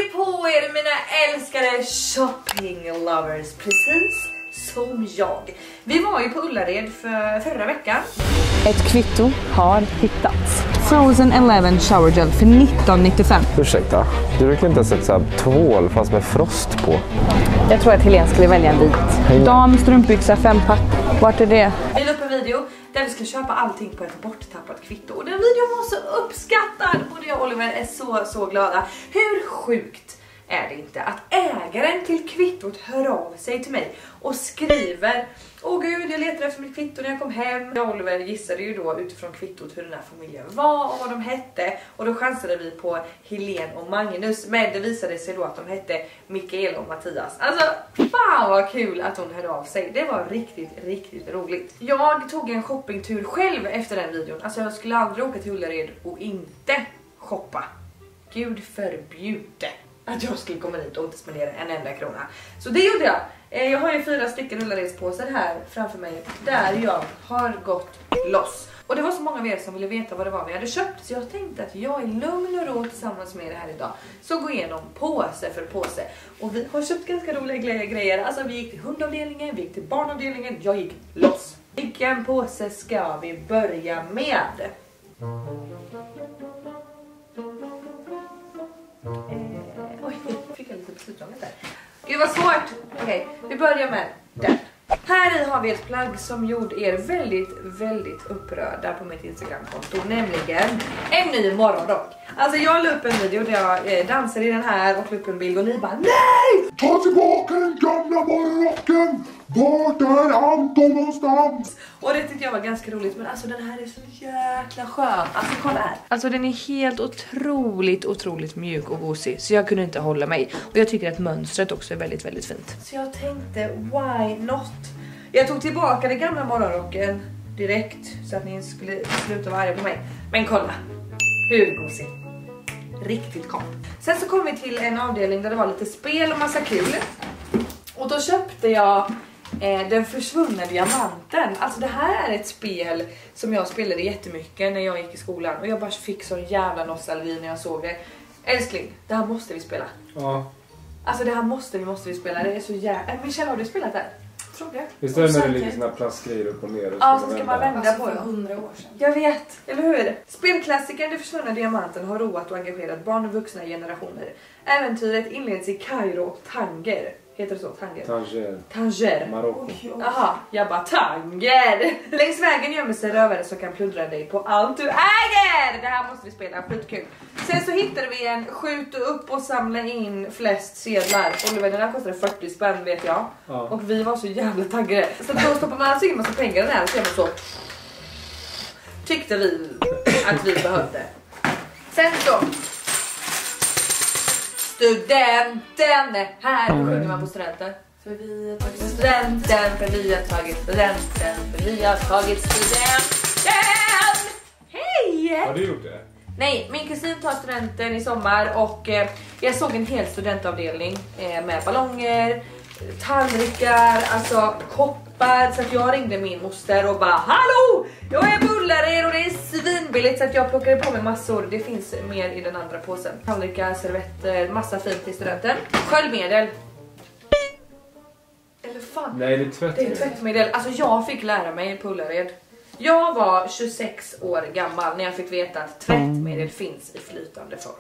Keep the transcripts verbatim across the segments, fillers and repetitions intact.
Hej på er mina älskade shopping lovers, precis som jag. Vi var ju på Ullared för förra veckan. Ett kvitto har hittats. Frozen eleven shower gel för nitton nittiofem. Ursäkta, du brukar inte ha sett så här tvål fast med frost på. Jag tror att Helene skulle välja en vit. Dam, strumpbyxa, fempack. Vart är det? Vi la upp en video där vi ska köpa allting på ett borttappat kvitto. Och den videon var så uppskattad. Både jag och Oliver är så, så glada. Hur sjukt är det inte att ägaren till kvittot hör av sig till mig och skriver: åh gud, jag letade efter mitt kvitto när jag kom hem. Jag och Oliver gissade ju då utifrån kvittot hur den här familjen var och vad de hette. Och då chansade vi på Helene och Magnus. Men det visade sig då att de hette Mikael och Mattias. Alltså, fan vad kul att hon hörde av sig. Det var riktigt, riktigt roligt. Jag tog en shoppingtur själv efter den videon. Alltså jag skulle aldrig åka till Ullared och inte shoppa. Gud förbjude att jag skulle komma dit och inte spendera en enda krona. Så det gjorde jag. Jag har ju fyra stycken Ullaredspåsar här framför mig där jag har gått loss. Och det var så många av er som ville veta vad det var vi hade köpt. Så jag tänkte att jag i lugn och ro tillsammans med er här idag så gå igenom påse för påse. Och vi har köpt ganska roliga grejer. Alltså vi gick till hundavdelningen, vi gick till barnavdelningen. Jag gick loss. Vilken påse ska vi börja med? Gud vad svårt. Okej, okay, vi börjar med den. Här i har vi ett plagg som gjorde er väldigt, väldigt upprörda på mitt Instagramkonto. Nämligen en ny morgonrock. Alltså jag la upp en video där jag eh, dansar i den här och la upp en bild och ni bara nej! Ta tillbaka den gamla morgonrocken! Vart är Anton någonstans? Och det tyckte jag var ganska roligt. Men alltså den här är så jäkla skön. Alltså kolla här. Alltså den är helt otroligt, otroligt mjuk och gosig. Så jag kunde inte hålla mig. Och jag tycker att mönstret också är väldigt, väldigt fint. Så jag tänkte, why not? Jag tog tillbaka den gamla morgonrocken direkt. Så att ni skulle sluta vara arga på mig. Men kolla. Hur gosig. Riktigt kom. Sen så kom vi till en avdelning där det var lite spel och massa kul. Och då köpte jag eh, Den försvunna diamanten. Alltså det här är ett spel som jag spelade jättemycket när jag gick i skolan. Och jag bara fick så jävla nostalgi när jag såg det. Älskling, det här måste vi spela. Ja. Alltså det här måste vi, måste vi spela. Det är så jävla... Äh, Michelle, har du spelat det? Tror det. Visst är det när det ligger såna plastgrejer upp och ner? Och ja, så ska man vända alltså på det. hundra år sedan. Jag vet, eller hur? Spelklassikern Den försvunna diamanten har roat och engagerat barn och vuxna generationer. Äventyret inleds i Kairo och Tanger. Heter det så? Tanger? Tanger. Tanger. Marocko. Jaha, jag bara Tanger. Längs vägen gömmer sig rövare som kan plundra dig på allt du äger. Det här måste vi spela, skitkul. Sen så hittade vi en skjut upp och samla in flest sedlar. Oliver, den här kostade fyrtio spänn vet jag. Ja. Och vi var så jävla taggade. Så då stoppar man alltså in massa pengar i den här och så gör man så. Tyckte vi att vi behövde. Sen så studenten. Här sjunger man på studenten. För vi har tagit studenten. För vi har tagit studenten. För vi har tagit studenten. Hej! Har du gjort det? Nej, min kusin tar studenten i sommar. Och eh, jag såg en hel studentavdelning eh, med ballonger, tallrikar, alltså koppar. Så att jag ringde min moster och bara hallå, jag är bullare och det är svinbilligt. Så att jag plockade på mig massor. Det finns mer i den andra påsen. Tallrikar, servetter, massa fint till studenten. Sköljmedel. Eller fan. Nej, det är tvättmedel. Det är tvättmedel. Alltså jag fick lära mig på Ullared. Jag var tjugosex år gammal när jag fick veta att tvättmedel finns i flytande form.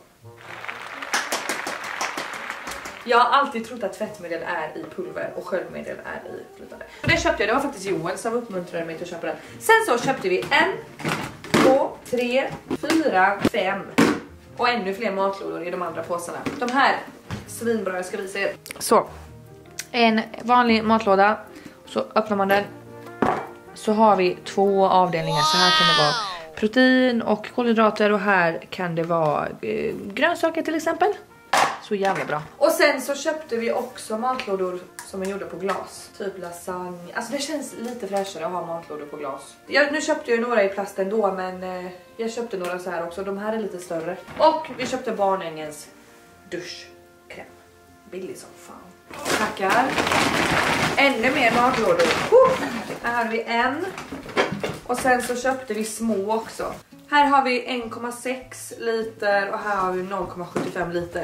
Jag har alltid trott att tvättmedel är i pulver och sköljmedel är i flytande. Och det köpte jag, det var faktiskt Joel som uppmuntrade mig till att köpa den. Sen så köpte vi en, två, tre, fyra, fem och ännu fler matlådor i de andra påsarna. De här svinbra, jag ska visa er. Så, en vanlig matlåda, så öppnar man den. Så har vi två avdelningar, så här kan det vara protein och kolhydrater och här kan det vara eh, grönsaker till exempel. Så jävla bra. Och sen så köpte vi också matlådor som är gjorda på glas. Typ lasagne. Alltså det känns lite fräschare att ha matlådor på glas. Jag, nu köpte jag några i plast ändå, men eh, jag köpte några så här också. De här är lite större. Och vi köpte Barnängens duschkräm. Billig som fan. Tackar. Ännu mer matlådor. Uh, här har vi en. Och sen så köpte vi små också. Här har vi en komma sex liter och här har vi noll komma sjuttiofem liter.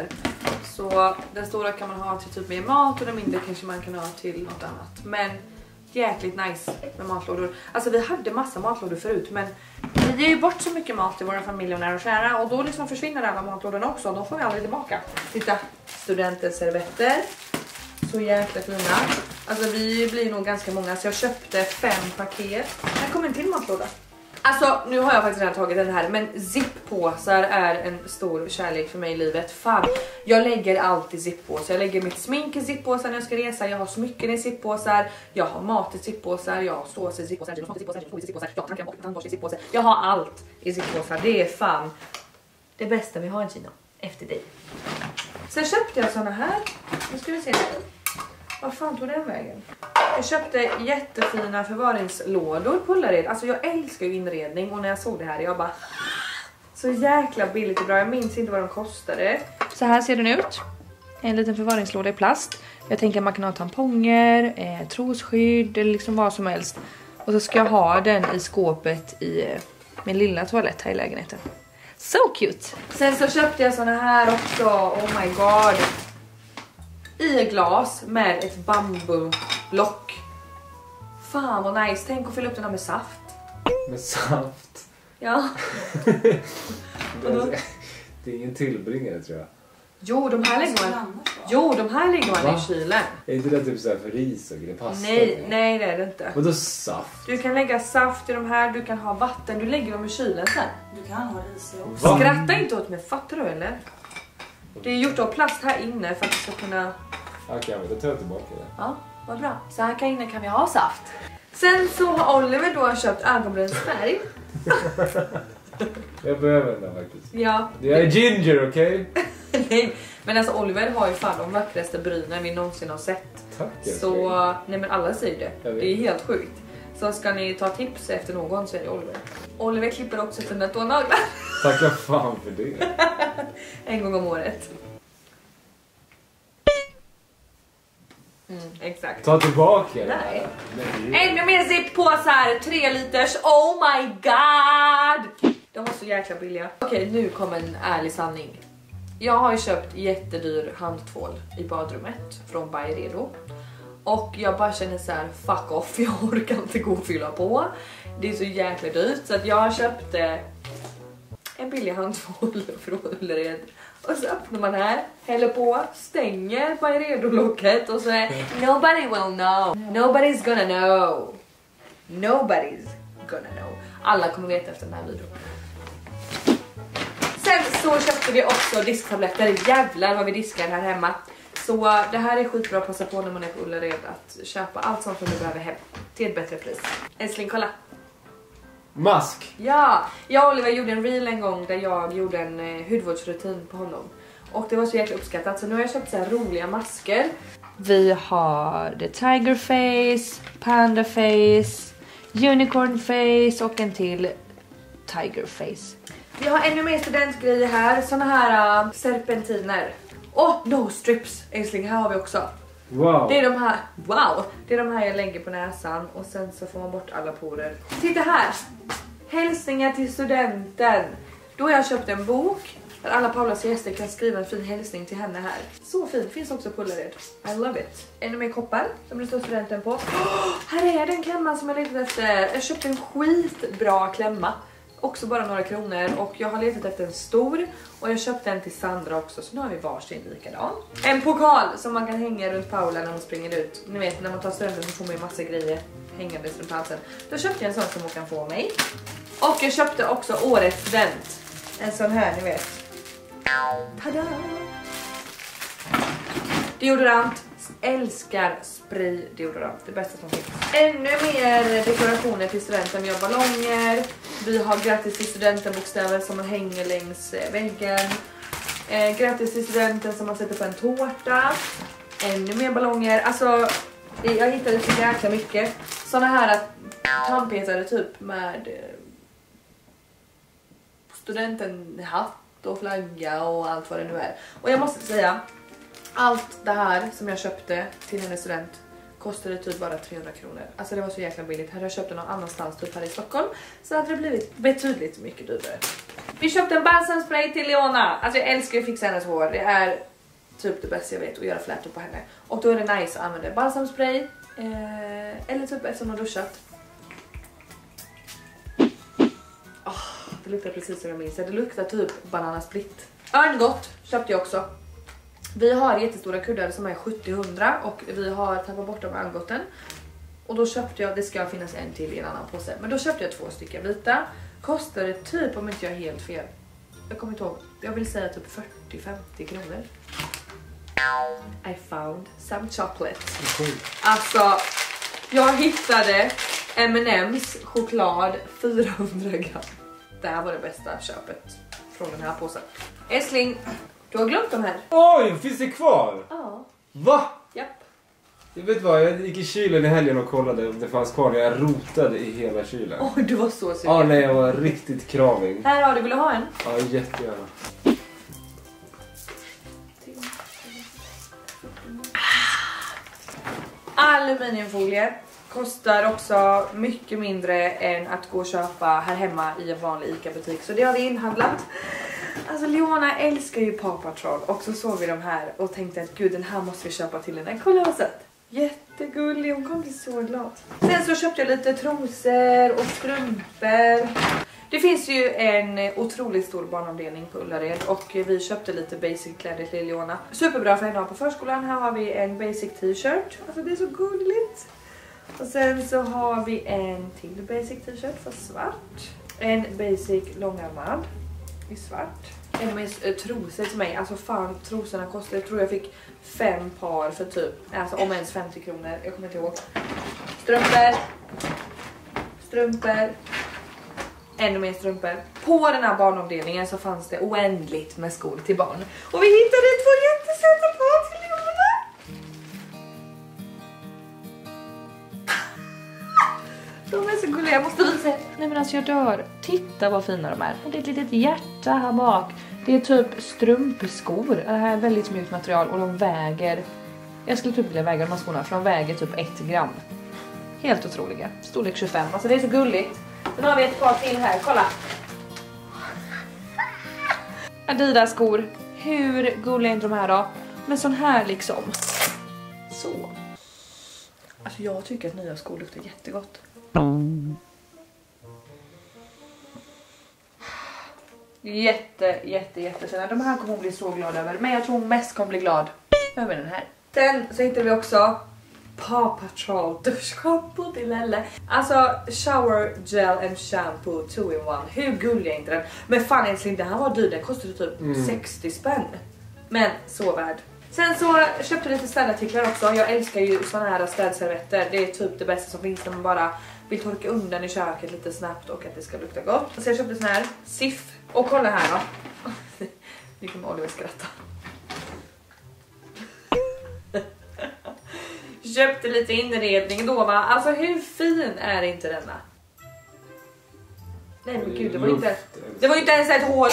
Så den stora kan man ha till typ mer mat och den mindre kanske man kan ha till något annat. Men jäkligt nice med matlådor. Alltså vi hade massa matlådor förut, men vi ger ju bort så mycket mat i våra familjer och nära och kära. Och då liksom försvinner alla matlådorna också. Då får vi aldrig tillbaka. Titta, studentens servetter. Så jäkla fina. Alltså vi blir nog ganska många, så jag köpte fem paket. Här kommer en till matlåda. Alltså nu har jag faktiskt redan tagit den här, men zip-påsar är en stor kärlek för mig i livet. Fan, jag lägger alltid zip-påsar. Jag lägger mitt smink i zip-påsar när jag ska resa. Jag har smycken i zip-påsar. Jag har mat i zip-påsar. Jag har sås i zip-påsar. Jag har zip-påsar. Jag har tankar bort tandborste i zip-påsar. Jag har allt i zip-påsar. Det är fan det bästa vi har i Kina. Efter dig. Sen köpte jag såna här. Nu ska vi se. Vad fan tog den vägen? Jag köpte jättefina förvaringslådor på Ullared. Alltså jag älskar ju inredning. Och när jag såg det här, jag bara... Så jäkla billigt och bra. Jag minns inte vad de kostade. Så här ser den ut. En liten förvaringslåda i plast. Jag tänker att man kan ha tamponger, eh, trosskydd eller liksom vad som helst. Och så ska jag ha den i skåpet i eh, min lilla toalett här i lägenheten. So cute! Sen så köpte jag såna här också. Oh my god. I glas med ett bambublock. Fan vad nice. Tänk att fylla upp den här med saft. Med saft? Ja. det, är, det är ingen tillbringare tror jag. Jo, de här lägger man, jo, de här lägger man Va? i kylen. Är inte det typ så här för ris och grejer? Pasta? Nej, nej det är det inte. Vadå saft? Du kan lägga saft i de här, du kan ha vatten. Du lägger dem i kylen sen. Du kan ha ris också. Va? Skratta inte åt mig, fattar du eller? Det är gjort av plast här inne för att du ska kunna... Okej, men då tar jag tillbaka det. Ja, vad bra. Så här kan inne kan vi ha saft. Sen så har Oliver då köpt ögonbrynsfärg. Jag behöver den faktiskt. Ja. Det är ginger, okej? Okay? Nej, men alltså Oliver har ju fan de vackraste brynen vi någonsin har sett. Tack. Så, nej men alla säger det. Det är helt sjukt. Så ska ni ta tips efter någon så är det Oliver. Oliver klipper också sina tånaglar. Tackar fan för det. En gång om året. Mm, exakt. Ta tillbaka det. Nej. Nej. Ännu mer zip-påsar. Tre liters. Oh my god. De var så jäkla billiga. Okej, nu kommer en ärlig sanning. Jag har ju köpt jättedyr handtvål i badrummet från Byredo. Och jag bara känner så här: fuck off, jag orkar inte gå och fylla på. Det är så jäkla dyrt. Så att jag köpte en billig handtvål från Ullared. Och så öppnar man här, häller på, stänger Byredo-locket och så är nobody will know. Nobody's gonna know. Nobody's gonna know. Alla kommer veta efter den här videon. Sen så köpte vi också disktabletter. Jävlar vad vi diskar här hemma. Så det här är skitbra att passa på när man är på Ullared att köpa allt sånt som du behöver hem till ett bättre pris. Älskling, kolla. Mask. Ja, jag och Oliver gjorde en reel en gång där jag gjorde en eh, hudvårdsrutin på honom. Och det var så jäkla uppskattat, så nu har jag köpt så här roliga masker. Vi har the tiger face, panda face, unicorn face och en till tiger face. Vi har ännu mer studentgrejer här, såna här uh, serpentiner. Och oh, no strips, älskling, här har vi också. Wow. Det är de här, wow, det är de här jag lägger på näsan och sen så får man bort alla porer. Titta här, hälsningar till studenten. Då har jag köpt en bok där alla Paulas gäster kan skriva en fin hälsning till henne här. Så fint, finns också på Ullared. I love it. Ännu mer koppar som det står studenten på. Oh, här är den klämman som jag letat efter. Jag köpte en skitbra klämma. Också bara några kronor och jag har letat efter en stor och jag köpte en till Sandra också, så nu har vi varsin likadan. En pokal som man kan hänga runt Paula när hon springer ut. Ni vet, när man tar studenten så får man ju massa grejer hängandes runt halsen. Då köpte jag en sån som hon kan få mig. Och jag köpte också årets student. En sån här, ni vet. Tada! Deodorant. Älskar spray deodorant, det bästa som finns. Ännu mer dekorationer till studenten. Vi har ballonger. Vi har grattis till studenten bokstäver som man hänger längs väggen. eh, Grattis till studenten som man sätter på en tårta. Ännu mer ballonger. Alltså jag hittade så jäkla mycket. Såna här tandpetare typ med eh, studenten hatt och flagga och allt vad det nu är. Och jag måste säga, allt det här som jag köpte till hennes student kostade typ bara trehundra kronor. Alltså det var så jäkla billigt. Hade jag köpt det någon annanstans typ här i Stockholm så hade det blivit betydligt mycket dyrare. Vi köpte en balsamspray till Leona. Alltså jag älskar att fixa hennes hår. Det är typ det bästa jag vet att göra flätor på henne. Och då är det nice att använda balsamspray eh, eller typ eftersom hon har duschat. Oh, det luktar precis som jag minns. Det luktar typ bananasplitt. Örngott köpte jag också. Vi har jättestora kuddar som är sjuttio hundra och vi har tappat bort de örngotten. Och då köpte jag, det ska finnas en till i en annan påse. Men då köpte jag två stycken vita. Kostade typ, om inte jag är helt fel, jag kommer inte ihåg, jag vill säga typ fyrtio till femtio kronor. I found some chocolate. Alltså, jag hittade M and M's choklad fyrahundra gram. Det här var det bästa köpet från den här påsen. Älskling, du har glömt de här. Oj, finns det kvar? Ja. Va? Japp. Jag vet vad, jag gick i kylen i helgen och kollade om det fanns kvar. Jag rotade i hela kylen. Oj, du var så sugen. Ja, nej, jag var riktigt kraving. Här har du, vill du ha en? Ja, jättegärna. Aluminiumfolie kostar också mycket mindre än att gå och köpa här hemma i en vanlig ICA-butik. Så det har vi inhandlat. Alltså Leona älskar ju Paw Patrol. Och så såg vi de här och tänkte att gud, den här måste vi köpa till henne. Kolla vad sött. Jättegullig, hon kommer bli så glad. Sen så köpte jag lite trosor och strumpor. Det finns ju en otroligt stor barnavdelning på Ullared och vi köpte lite basic kläder till Leona. Superbra för henne på förskolan. Här har vi en basic t-shirt. Alltså det är så gulligt. Och sen så har vi en till basic t-shirt för svart. En basic långärmad i svart. En med äh, trosor till mig. Alltså fan, trosorna kostar, jag tror jag fick fem par för typ, alltså om ens femtio kronor. Jag kommer inte ihåg. Strumpor. Strumpor. Ännu mer strumpor. På den här barnavdelningen så fanns det oändligt med skor till barn. Och vi hittade två jättesöta par till Leona. De är så gulliga, jag måste visa. Nej men alltså jag dör. Titta vad fina de är. Och det är ett litet hjärta här bak. Det är typ strumpskor. Det här är väldigt mjukt material och de väger. Jag skulle typ vilja väga de här skorna för de väger typ ett gram. Helt otroliga. Storlek tjugofem. Alltså det är så gulligt. Sen har vi ett par till här, kolla. Adidas skor. Hur gulliga är inte de här då? Men sån här liksom. Så. Alltså jag tycker att nya skor luktar jättegott. Jätte, jätte, jättefina. De här kommer hon bli så glad över. Men jag tror hon mest kommer bli glad över den här. Sen så hittade vi också Paw Patrol duschshampoo till Lelle. Alltså shower gel and shampoo two in one. Hur gullig är inte den? Men fan älskling, den här var dyr. Den kostade typ mm. sextio spänn. Men så värd. Sen så köpte jag lite städartiklar också. Jag älskar ju såna här städservetter. Det är typ det bästa som finns när man bara vill torka undan i köket lite snabbt och att det ska lukta gott. Så jag köpte sån här Siff. Och kolla här då. Nu kommer Oliver skratta. Köpte lite inredning då va. Alltså hur fin är inte denna? Nej men gud, det var inte Det var inte ens ett hål.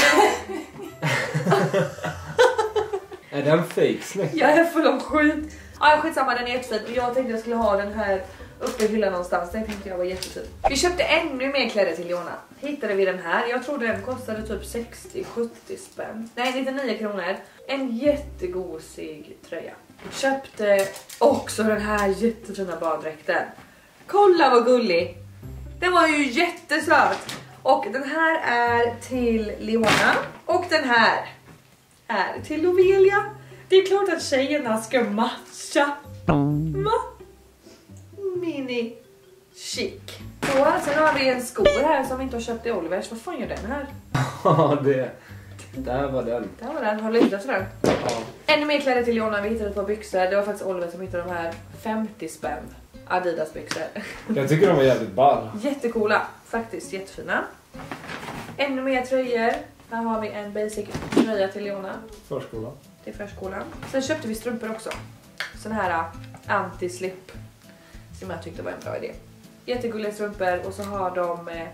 Är den fake snäck? Jag är full av skit. Ja, skitsamma, den är jättefin. Och jag tänkte jag skulle ha den här uppe i hyllan någonstans. Den tänkte jag var jättefin. Vi köpte ännu mer kläder till Leona. Hittade vi den här. Jag trodde den kostade typ sextio till sjuttio spänn. Nej, nittionio kronor. En jättegosig tröja. Köpte också den här jättefina baddräkten. Kolla vad gullig. Den var ju jättesöt. Och den här är till Leona. Och den här är till Lovelia. Det är klart att tjejerna ska matcha. Va? Mini chic. Så, sen har vi en sko här som vi inte har köpt i Olivers. Vad fan gör den här? Ja, det. Där var den. Där var den. Har du lyssnat för den? Ja. Ännu mer kläder till Leona. Vi hittade ett par byxor. Det var faktiskt Oliver som hittade de här femtio spänn Adidas byxor. Jag tycker de var jävligt ball. Jättecoola. Faktiskt jättefina. Ännu mer tröjor. Här har vi en basic tröja till Leona. Förskolan. Till förskolan. Sen köpte vi strumpor också. Sån här anti-slip. Som jag tyckte var en bra idé. Jättegulliga strumpor. Och så har de eh,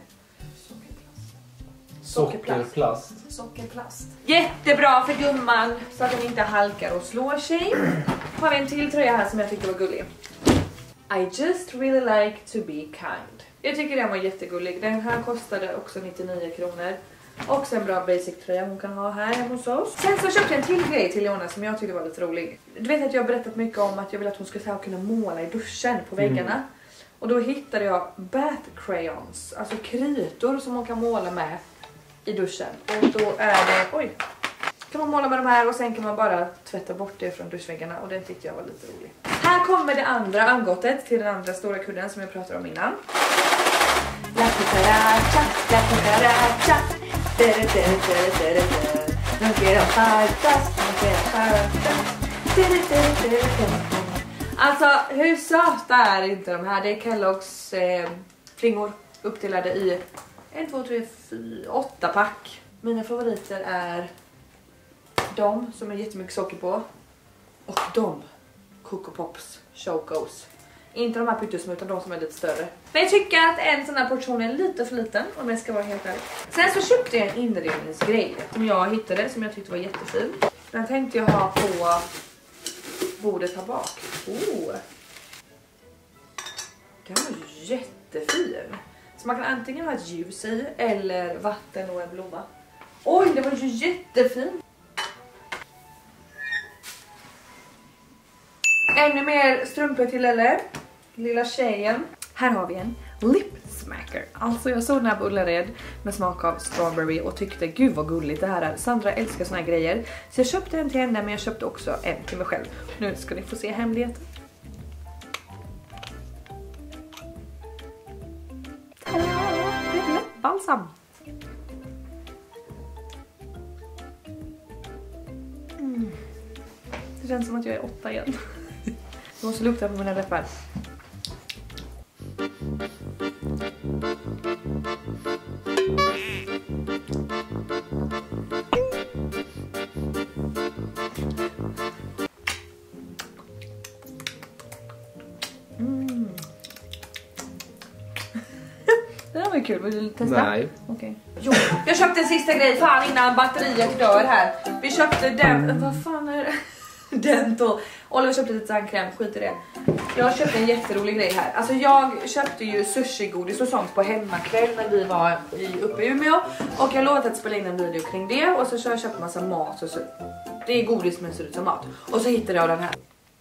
sockerplast. Sockerplast. Sockerplast. Jättebra för gumman. Så att den inte halkar och slår sig. Har vi en till tröja här som jag tyckte var gullig. I just really like to be kind. Jag tycker den var jättegullig. Den här kostade också nittionio kronor. Också en bra basic tröja hon kan ha här hemma hos oss. Sen så köpte jag en till grej till Leona som jag tyckte var lite rolig. Du vet att jag har berättat mycket om att jag vill att hon ska så här kunna måla i duschen på väggarna. Mm. Och då hittade jag bath crayons, alltså kritor som man kan måla med i duschen. Och då är det, oj, kan man måla med de här och sen kan man bara tvätta bort det från duschväggarna. Och det tyckte jag var lite roligt. Här kommer det andra angottet till den andra stora kudden som jag pratade om innan. La cucaracha, la cucaracha. Alltså hur söta är inte de här? Det är Kellogg's eh, flingor uppdelade i ett, två, tre, fyra, åtta pack. Mina favoriter är de som är jättemycket socker på och de Coco Pops Chocos. Inte de här pyttesmå utan de som är lite större. Men jag tycker att en sån här portion är lite för liten om jag ska vara helt ärlig. Sen så köpte jag en inredningsgrej som jag hittade som jag tyckte var jättefin. Den tänkte jag ha på bordet här bak. Oh. Den var jättefin. Så man kan antingen ha ett ljus i eller vatten och en blomma. Oj, det var ju jättefin. Ännu mer strumpor till eller lilla tjejen. Här har vi en lip smacker. Alltså jag såg den här på Ullared med smak av strawberry och tyckte gud vad gulligt det här är. Sandra älskar såna här grejer. Så jag köpte en till henne men jag köpte också en till mig själv. Nu ska ni få se hemligheten. Tada! Det är läppbalsam. Mm. Det känns som att jag är åtta igen. Jag måste lukta på mina läppar. Mm. Det här var ju kul. Vill du testa? Nej. Okej. Jo, jag köpte en sista grej fan innan batteriet dör här. Vi köpte den. Vad fan är det? Dento. Oliver köpte lite tandkräm, skit i det. Jag köpte en jätterolig grej här. Alltså jag köpte ju sushi-godis och sånt på hemmakväll när vi var i, uppe i Umeå. Och jag lovade att spela in en video kring det. Och så har jag köpt massa mat. Och så, det är godis men ser ut som mat. Och så hittade jag den här.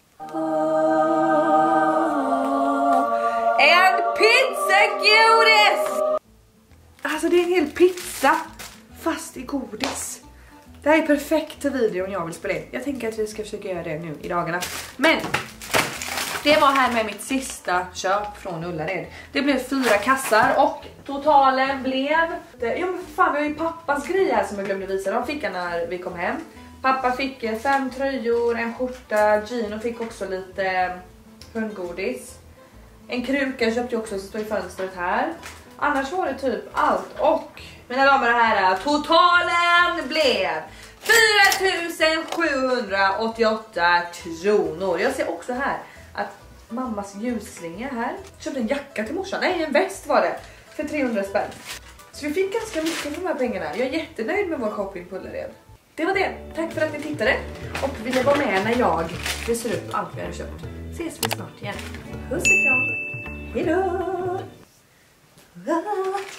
En pizzagodis! Alltså det är en hel pizza fast i godis. Det här är perfekt till videon jag vill spela in. Jag tänker att vi ska försöka göra det nu i dagarna. Men det var här med mitt sista köp från Ullared. Det blev fyra kassar och totalen blev... Ja men fan, vi har ju pappas grej här som jag glömde visa. De fick jag när vi kom hem. Pappa fick fem tröjor, en skjorta. Gino fick också lite hundgodis. En kruka köpte jag också som står i fönstret här. Annars var det typ allt. Och mina damer och herrar, totalen blev fyra tusen sjuhundraåttioåtta kronor. Jag ser också här att mammas ljusslinga här. Köpte en jacka till morsan. Nej, en väst var det. För trehundra spänn. Så vi fick ganska mycket för de här pengarna. Jag är jättenöjd med vår shopping på Ullared. Det var det. Tack för att ni tittade. Och vill vara med när jag visar upp allt vi har köpt. Ses vi snart igen. Puss och kram. Hejdå!